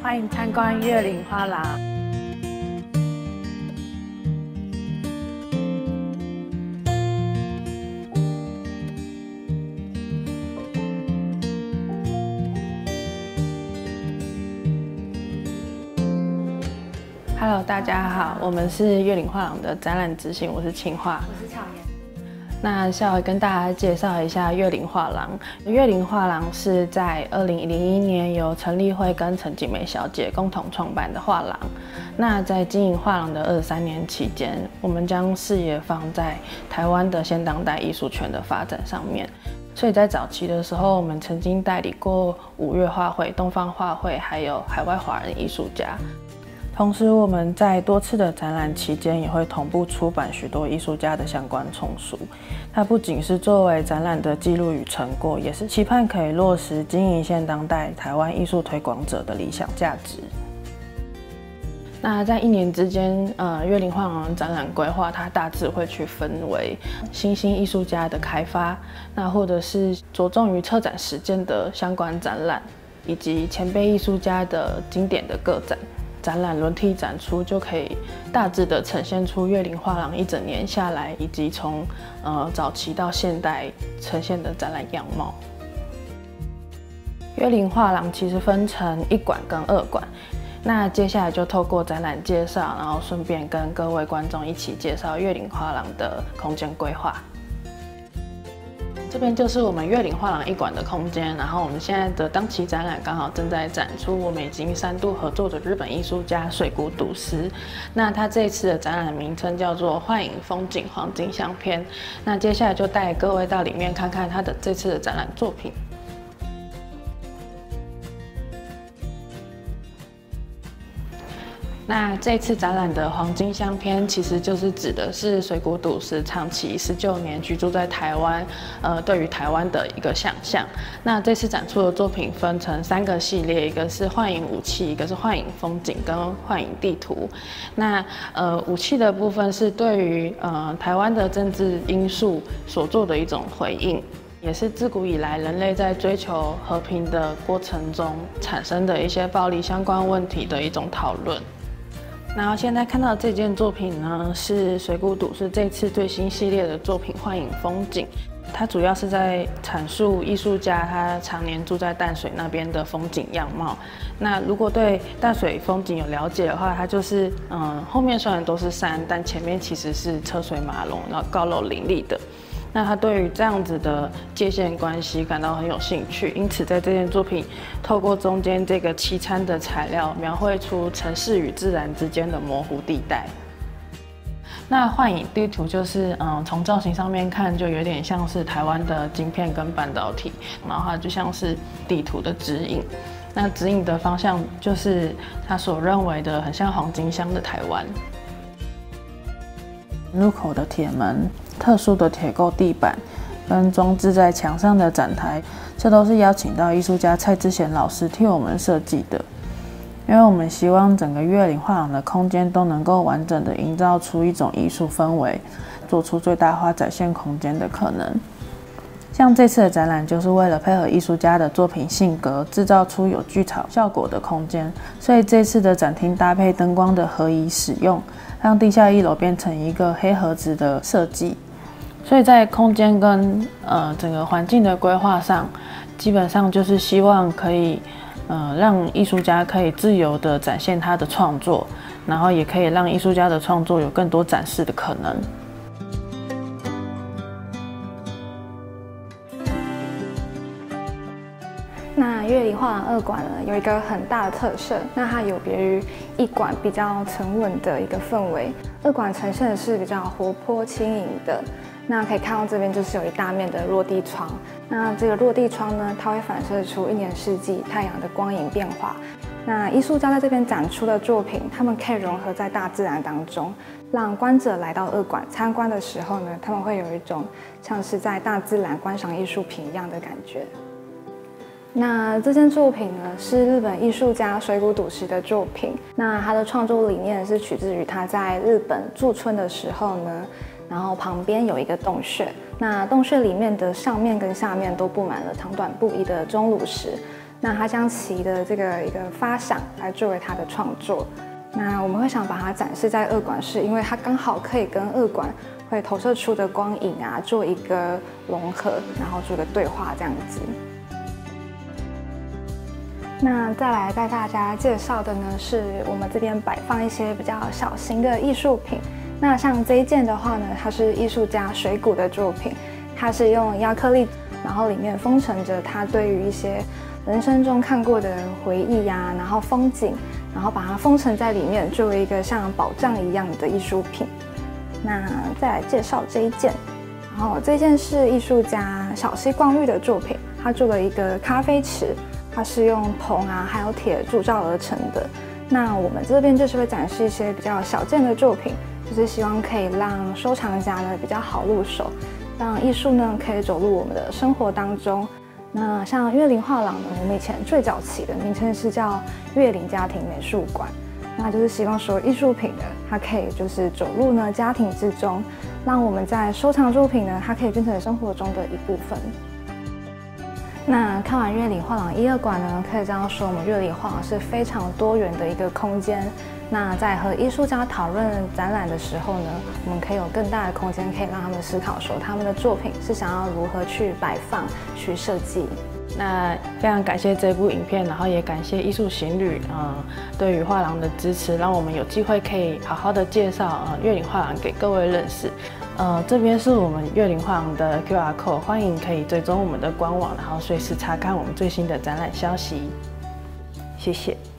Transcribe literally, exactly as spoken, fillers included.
欢迎参观月岭画廊。Hello， 大家好，我们是月岭画廊的展览执行，我是青画， 我是巧妍。 那稍微跟大家介绍一下月岭画廊。月岭画廊是在二零零一年由陈丽慧跟陈景梅小姐共同创办的画廊。那在经营画廊的二十三年期间，我们将视野放在台湾的现当代艺术圈的发展上面。所以在早期的时候，我们曾经代理过五月画会、东方画会，还有海外华人艺术家。同时，我们在多次的展览期间，也会同步出版许多艺术家的相关丛书。它不仅是作为展览的记录与成果，也是期盼可以落实经营现当代台湾艺术推广者的理想价值。那在一年之间，呃，月岭画廊展览规划，它大致会去分为新兴艺术家的开发，那或者是着重于策展实践的相关展览，以及前辈艺术家的经典的个展。展览轮替展出，就可以大致的呈现出月岭画廊一整年下来，以及从呃早期到现代呈现的展览样貌。月岭画廊其实分成一馆跟二馆，那接下来就透过展览介绍，然后顺便跟各位观众一起介绍月岭画廊的空间规划。这边就是我们月岭画廊一馆的空间，然后我们现在的当期展览刚好正在展出我们已经三度合作的日本艺术家水谷笃司。那他这一次的展览名称叫做《幻影风景黄金相片》。那接下来就带各位到里面看看他的这次的展览作品。那这次展览的黄金相片，其实就是指的是水谷笃司长期十九年居住在台湾，呃，对于台湾的一个想象。那这次展出的作品分成三个系列，一个是幻影武器，一个是幻影风景，跟幻影地图。那呃，武器的部分是对于呃台湾的政治因素所做的一种回应。也是自古以来人类在追求和平的过程中产生的一些暴力相关问题的一种讨论。然后现在看到这件作品呢，是水谷笃司这次最新系列的作品《幻影风景》。它主要是在阐述艺术家他常年住在淡水那边的风景样貌。那如果对淡水风景有了解的话，它就是嗯，后面虽然都是山，但前面其实是车水马龙，然后高楼林立的。那他对于这样子的界限关系感到很有兴趣，因此在这件作品透过中间这个漆餐的材料，描绘出城市与自然之间的模糊地带。那幻影地图就是，嗯，从造型上面看，就有点像是台湾的晶片跟半导体，然后它就像是地图的指引。那指引的方向就是他所认为的很像黄金乡的台湾。入口的铁门、特殊的铁构地板跟装置在墙上的展台，这都是邀请到艺术家蔡之贤老师替我们设计的。因为我们希望整个月岭画廊的空间都能够完整的营造出一种艺术氛围，做出最大化展现空间的可能。像这次的展览，就是为了配合艺术家的作品性格，制造出有剧场效果的空间。所以这次的展厅搭配灯光的合宜使用，让地下一楼变成一个黑盒子的设计。所以在空间跟呃整个环境的规划上，基本上就是希望可以呃让艺术家可以自由的展现他的创作，然后也可以让艺术家的创作有更多展示的可能。 那月岭画廊二馆呢，有一个很大的特色，那它有别于一馆比较沉稳的一个氛围，二馆呈现的是比较活泼轻盈的。那可以看到这边就是有一大面的落地窗，那这个落地窗呢，它会反射出一年四季太阳的光影变化。那艺术家在这边展出的作品，他们可以融合在大自然当中，让观者来到二馆参观的时候呢，他们会有一种像是在大自然观赏艺术品一样的感觉。那这件作品呢，是日本艺术家水谷笃司的作品。那他的创作理念是取自于他在日本驻村的时候呢，然后旁边有一个洞穴，那洞穴里面的上面跟下面都布满了长短不一的钟乳石。 那他将其的这个一个发想来作为他的创作。那我们会想把它展示在二馆，是因为它刚好可以跟二馆会投射出的光影啊做一个融合，然后做个对话这样子。那再来带大家介绍的呢，是我们这边摆放一些比较小型的艺术品。那像这一件的话呢，它是艺术家水谷的作品，它是用亚克力，然后里面封存着他对于一些人生中看过的回忆呀、啊，然后风景，然后把它封存在里面，作为一个像宝藏一样的艺术品。那再来介绍这一件，然后这件是艺术家小西光裕的作品，他做了一个咖啡池，它是用铜啊还有铁铸造而成的。那我们这边就是会展示一些比较小件的作品，就是希望可以让收藏家呢比较好入手，让艺术呢可以走入我们的生活当中。那像月林画廊呢，我们以前最早期的名称是叫月林家庭美术馆，那就是希望说艺术品呢，它可以就是走入呢家庭之中，让我们在收藏作品呢，它可以变成生活中的一部分。那看完月林画廊一二馆呢，可以这样说，我们月林画廊是非常多元的一个空间。那在和艺术家讨论展览的时候呢，我们可以有更大的空间，可以让他们思考说他们的作品是想要如何去摆放、去设计。 那非常感谢这部影片，然后也感谢艺术行旅呃对于画廊的支持，让我们有机会可以好好的介绍呃月林画廊给各位认识。呃，这边是我们月林画廊的 Q R code， 欢迎可以追踪我们的官网，然后随时查看我们最新的展览消息。谢谢。